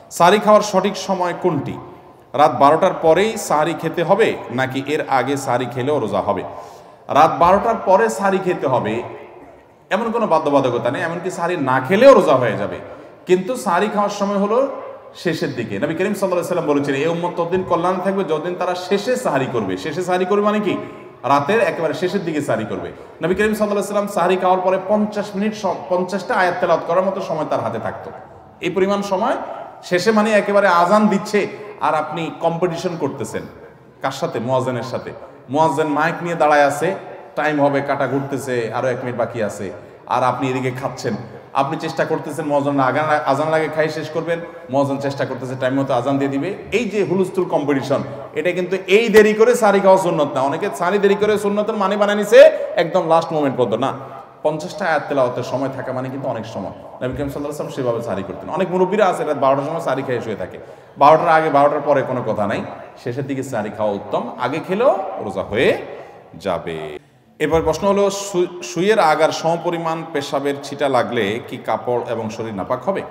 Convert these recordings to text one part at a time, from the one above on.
সাহরি খাওয়ার সঠিক সময় কোনটি? রাত 12টার পরেই সাহরি খেতে হবে নাকি এর আগে সাহরি খেলেও রোজা হবে? রাত 12টার পরে সাহরি খেতে হবে এমন কোনো বাধ্যবাধকতা নেই, এমনকি সাহরি না খেলেও রোজা হয়ে যাবে। কিন্তু সাহরি খাওয়ার সময় হলো শেষের দিকে। নবী করিম সাল্লাল্লাহু আলাইহি ওয়াসাল্লাম বলেছেন, এই উম্মত ততদিন কল্যাণ থাকবে যতদিন তারা শেষে সাহরি করবে। শেষে সাহরি করবে মানে কি? রাতের একেবারে শেষের দিকে সাহরি করবে। নবী করিম সাল্লাল্লাহু আলাইহি ওয়াসাল্লাম সাহরি খাওয়ার পরে 50 মিনিট 50টা আয়াত তেলাওয়াত করার মতো সময় তার হাতে থাকতো। এই পরিমাণ সময় শেষে মানে একেবারে আজান দিচ্ছে আর আপনি কম্পিটিশন করতেছেন কার সাথে? মুয়াজ্জিনের সাথে। মুয়াজ্জিন মাইক নিয়ে দাঁড়ায় আছে, টাইম হবে, কাটা ঘুরতেছে, আরো 1 মিনিট বাকি আছে, আর আপনি এদিকে খাচ্ছেন। আপনি চেষ্টা করতেছেন মুয়াজ্জিন আজান লাগে খাই শেষ করবেন, মুয়াজ্জিন চেষ্টা করতেছে টাইম মতো আজান দিয়ে দিবে। এই যে হুলস্থুল কম্পিটিশন, এটা কিন্তু এই দেরি করে সাহরি খাওয়া সুন্নত না। অনেকে সাহরি দেরি করে সুন্নতের মানে বানিয়ে নিছে একদম লাস্ট মোমেন্ট পর্যন্ত। না, 50টা আয়াত তেলাওয়াতের সময় থাকা মানে কিন্তু অনেক সময়। নবী করিম সাল্লাল্লাহু আলাইহি ওয়াসাল্লাম সেভাবে সাহরি করতেন। অনেক মুরব্বীরা আছে রাত 12টার সময় সাহরি খেয়ে শুয়ে থাকে। 12টার আগে 12টার পরে কোনো কথা নাই, শেষের দিকে সাহরি খাওয়া উত্তম। আগে খেলেও রোজা হয়ে যাবে। এবার প্রশ্ন হলো, শুয়ের আগার সমপরিমাণ পেশাবের ছিটা লাগলে কি কাপড় এবং শরীর নাপাক হবে?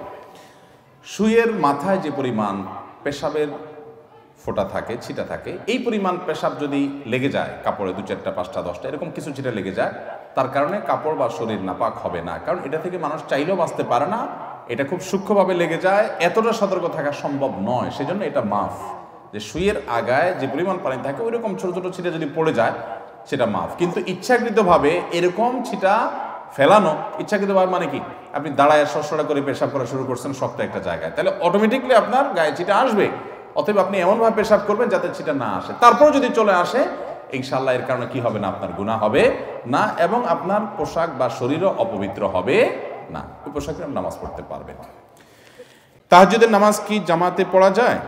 শুয়ের মাথায় যে পরিমাণ পেশাবের ফোঁটা থাকে, ছিটা থাকে, এই পরিমাণ পেশাব যদি লেগে যায় কাপড়ে, 2, 4, 5টা 10টা এরকম কিছু ছিটা লেগে যায়, তার কারণে কাপড় বা শরীর নাপাক হবে না। কারণ এটা থেকে মানুষ চাইলেও বাঁচতে পারে না, এটা খুব সূক্ষ্মভাবে লেগে যায়, এতটা সতর্ক থাকা সম্ভব নয়। সেজন্য এটা মাফ। যে শুয়ের আগায় যে পরিমাণ পানি থাকে ওইরকম ছোট ছোট ছিটা যদি পড়ে যায় সেটা মাফ। কিন্তু ইচ্ছাকৃতভাবে এরকম ছিটা ফেলানো, ইচ্ছাকৃতভাবে মানে কি? আপনি দাঁড়ায় সরসরা করে পেশাব করা শুরু করছেন শক্ত একটা জায়গায়, তাহলে অটোমেটিকলি আপনার গায়ে ছিটা আসবে। অতএব আপনি এমনভাবে পেশাব করবেন যাতে ছিটা না আসে। তারপরে যদি চলে আসে, ইনশাআল্লাহ এর কারণে কি হবে না? আপনার গুনাহ হবে না, এবং আপনার পোশাক বা শরীরও অপবিত্র হবে না। ওই পোশাকে আপনি নামাজ পড়তে পারবেন। তাহাজ্জুদের নামাজ কি জামাতে পড়া যায়?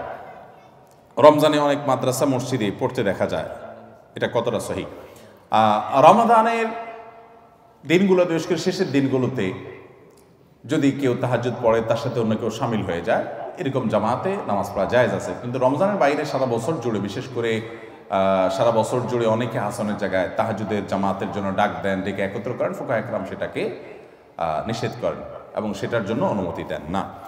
রমজানে অনেক মাদ্রাসা মসজিদে পড়তে দেখা যায়, এটা কতটা সহিহ? রমাদানের দিনগুলোতে, বিশেষ করে শেষের দিনগুলোতে যদি কেউ তাহাজ্জুদ পড়ে, তার সাথে অন্য কেউ শামিল হয়ে যায়, এরকম জামাতে নামাজ পড়া জায়েজ আছে। কিন্তু রমজানের বাইরে সারা বছর জুড়ে, বিশেষ করে সারা বছর জুড়ে অনেকে হাসানের জায়গায় তাহাজ্জুদের জামাতের জন্য ডাক দেন, ডেকে একত্র করেন, ফুকাহা একরাম সেটাকে নিষেধ করেন এবং সেটার জন্য অনুমতি দেন না।